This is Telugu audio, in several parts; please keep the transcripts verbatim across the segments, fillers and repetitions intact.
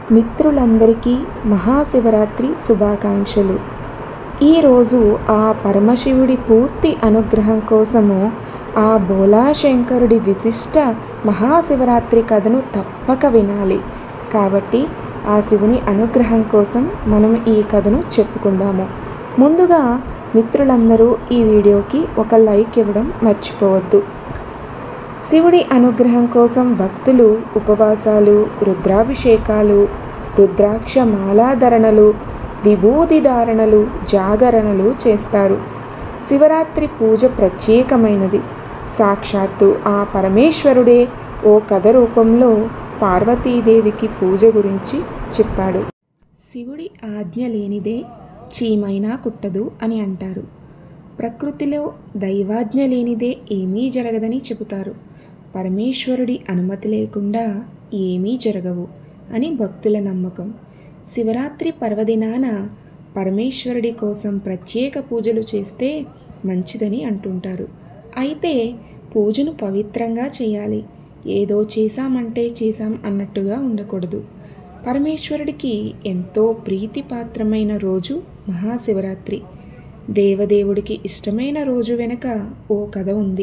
మిత్రులందరికీ మహాశివరాత్రి శుభాకాంక్షలు. ఈరోజు ఆ పరమశివుడి పూర్తి అనుగ్రహం కోసము ఆ బోలాశంకరుడి విశిష్ట మహాశివరాత్రి కథను తప్పక వినాలి. కాబట్టి ఆ శివుని అనుగ్రహం కోసం మనం ఈ కథను చెప్పుకుందాము. ముందుగా మిత్రులందరూ ఈ వీడియోకి ఒక లైక్ ఇవ్వడం మర్చిపోవద్దు. శివుడి అనుగ్రహం కోసం భక్తులు ఉపవాసాలు, రుద్రాభిషేకాలు, రుద్రాక్ష మాలాధరణలు, విభూది ధారణలు, జాగరణలు చేస్తారు. శివరాత్రి పూజ ప్రత్యేకమైనది. సాక్షాత్తు ఆ పరమేశ్వరుడే ఓ కథ రూపంలో పార్వతీదేవికి పూజ గురించి చెప్పాడు. శివుడి ఆజ్ఞ లేనిదే చీమైనా కుట్టదు అని అంటారు. ప్రకృతిలో దైవాజ్ఞ లేనిదే ఏమీ జరగదని చెబుతారు. పరమేశ్వరుడి అనుమతి లేకుండా ఏమీ జరగవు అని భక్తుల నమ్మకం. శివరాత్రి పర్వదినాన పరమేశ్వరుడి కోసం ప్రత్యేక పూజలు చేస్తే మంచిదని అంటుంటారు. అయితే పూజను పవిత్రంగా చేయాలి. ఏదో చేశామంటే చేశాం అన్నట్టుగా ఉండకూడదు. పరమేశ్వరుడికి ఎంతో ప్రీతిపాత్రమైన రోజు మహాశివరాత్రి. దేవదేవుడికి ఇష్టమైన రోజు వెనుక ఓ కథ ఉంది.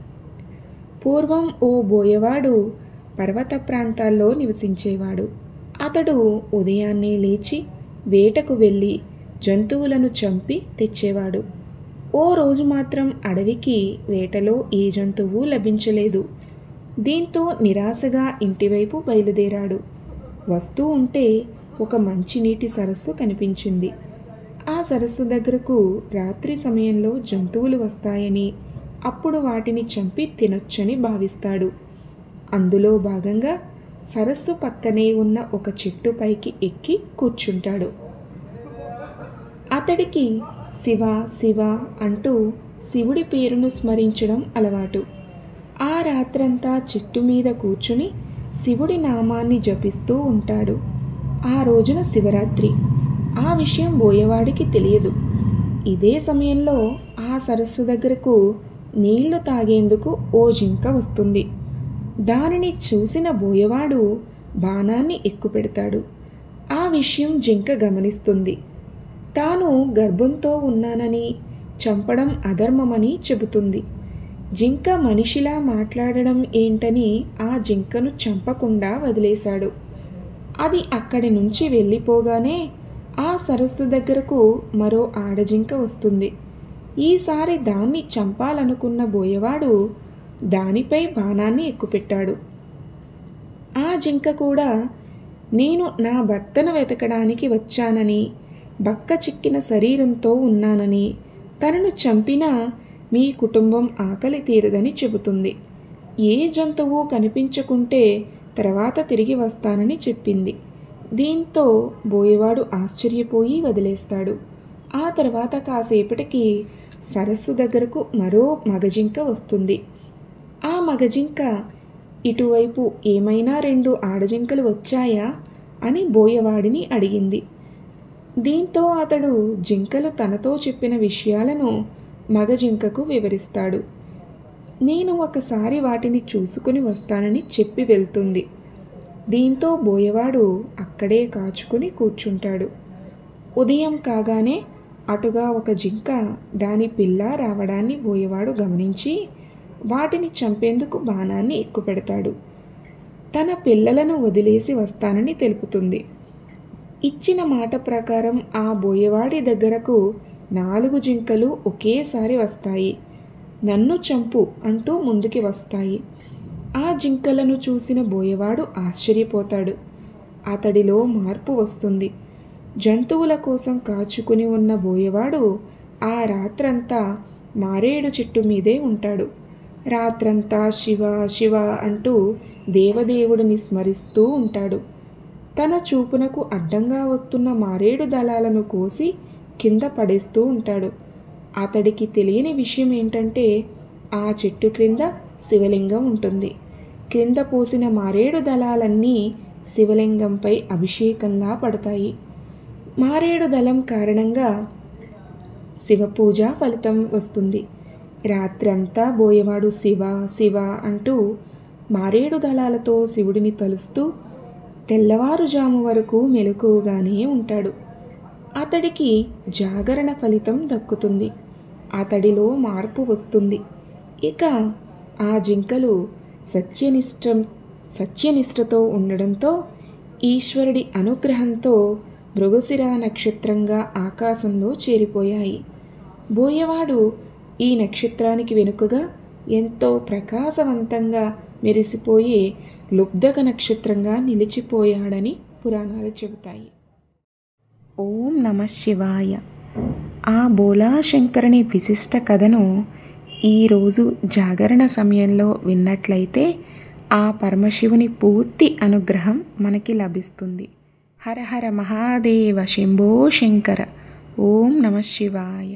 పూర్వం ఓ బోయవాడు పర్వత ప్రాంతాల్లో నివసించేవాడు. అతడు ఉదయాన్నే లేచి వేటకు వెళ్ళి జంతువులను చంపి తెచ్చేవాడు. ఓ రోజు మాత్రం అడవికి వేటలో ఏ జంతువు లభించలేదు. దీంతో నిరాశగా ఇంటివైపు బయలుదేరాడు. వస్తూ ఉంటే ఒక మంచినీటి సరస్సు కనిపించింది. ఆ సరస్సు దగ్గరకు రాత్రి సమయంలో జంతువులు వస్తాయని, అప్పుడు వాటిని చంపి తినొచ్చని భావిస్తాడు. అందులో భాగంగా సరస్సు పక్కనే ఉన్న ఒక చెట్టు పైకి ఎక్కి కూర్చుంటాడు. అతడికి శివ శివ అంటూ శివుడి పేరును స్మరించడం అలవాటు. ఆ రాత్రంతా చెట్టు మీద కూర్చుని శివుడి నామాన్ని జపిస్తూ ఉంటాడు. ఆ రోజున శివరాత్రి. ఆ విషయం బోయవాడికి తెలియదు. ఇదే సమయంలో ఆ సరస్సు దగ్గరకు నీళ్లు తాగేందుకు ఓ జింక వస్తుంది. దానిని చూసిన బోయవాడు బాణాన్ని ఎక్కుపెడతాడు. ఆ విషయం జింక గమనిస్తుంది. తాను గర్భంతో ఉన్నానని, చంపడం అధర్మమని చెబుతుంది. జింక మనిషిలా మాట్లాడడం ఏంటని ఆ జింకను చంపకుండా వదిలేశాడు. అది అక్కడి నుంచి వెళ్ళిపోగానే ఆ సరస్సు దగ్గరకు మరో ఆడజింక వస్తుంది. ఈసారి దాన్ని చంపాలనుకున్న బోయవాడు దానిపై బాణాన్ని ఎక్కుపెట్టాడు. ఆ జింక కూడా నేను నా భర్తను వెతకడానికి వచ్చానని, బక్క చిక్కిన శరీరంతో ఉన్నానని, తనను చంపినా మీ కుటుంబం ఆకలి తీరదని చెబుతుంది. ఏ జంతువు కనిపించకుంటే తర్వాత తిరిగి వస్తానని చెప్పింది. దీంతో బోయవాడు ఆశ్చర్యపోయి వదిలేస్తాడు. ఆ తర్వాత కాసేపటికి సరస్సు దగ్గరకు మరో మగజింక వస్తుంది. ఆ మగజింక ఇటువైపు ఏమైనా రెండు ఆడజింకలు వచ్చాయా అని బోయవాడిని అడిగింది. దీంతో అతడు జింకలు తనతో చెప్పిన విషయాలను మగజింకకు వివరిస్తాడు. నేను ఒకసారి వాటిని చూసుకుని వస్తానని చెప్పి వెళ్తుంది. దీంతో బోయవాడు అక్కడే కాచుకుని కూర్చుంటాడు. ఉదయం కాగానే అటుగా ఒక జింక దాని పిల్ల రావడాన్ని బోయవాడు గమనించి వాటిని చంపేందుకు బాణాన్ని ఎక్కుపెడతాడు. తన పిల్లలను వదిలేసి వస్తానని తెలుపుతుంది. ఇచ్చిన మాట ప్రకారం ఆ బోయవాడి దగ్గరకు నాలుగు జింకలు ఒకేసారి వస్తాయి. నన్ను చంపు అంటూ ముందుకి వస్తాయి. ఆ జింకలను చూసిన బోయవాడు ఆశ్చర్యపోతాడు. అతడిలో మార్పు వస్తుంది. జంతువుల కోసం కాచుకుని ఉన్న బోయవాడు ఆ రాత్రంతా మారేడు చెట్టు మీదే ఉంటాడు. రాత్రంతా శివ శివ అంటూ దేవదేవుడిని స్మరిస్తూ ఉంటాడు. తన చూపునకు అడ్డంగా వస్తున్న మారేడు దళాలను కోసి కింద పడేస్తూ ఉంటాడు. అతడికి తెలియని విషయం ఏంటంటే ఆ చెట్టు క్రింద శివలింగం ఉంటుంది. క్రింద పోసిన మారేడు దళాలన్నీ శివలింగంపై అభిషేకంలా పడతాయి. మారేడు దళం కారణంగా శివపూజ ఫలితం వస్తుంది. రాత్రంతా బోయవాడు శివ శివ అంటూ మారేడు దళాలతో శివుడిని తలుస్తూ తెల్లవారుజాము వరకు మెలకువగానే ఉంటాడు. అతడికి జాగరణ ఫలితం దక్కుతుంది. అతడిలో మార్పు వస్తుంది. ఇక ఆ జింకలు సత్యనిష్టం సత్యనిష్టతో ఉండడంతో ఈశ్వరుడి అనుగ్రహంతో మృగశిర నక్షత్రంగా ఆకాశంలో చేరిపోయాయి. బోయవాడు ఈ నక్షత్రానికి వెనుకగా ఎంతో ప్రకాశవంతంగా మెరిసిపోయే లుబ్ధక నక్షత్రంగా నిలిచిపోయాడని పురాణాలు చెబుతాయి. ఓం నమ శివాయ. ఆ బోలాశంకరుని విశిష్ట కథను ఈరోజు జాగరణ సమయంలో విన్నట్లయితే ఆ పరమశివుని పూర్తి అనుగ్రహం మనకి లభిస్తుంది. హర హర మహాదేవ శంభో శంకర. ఓం నమ శివాయ.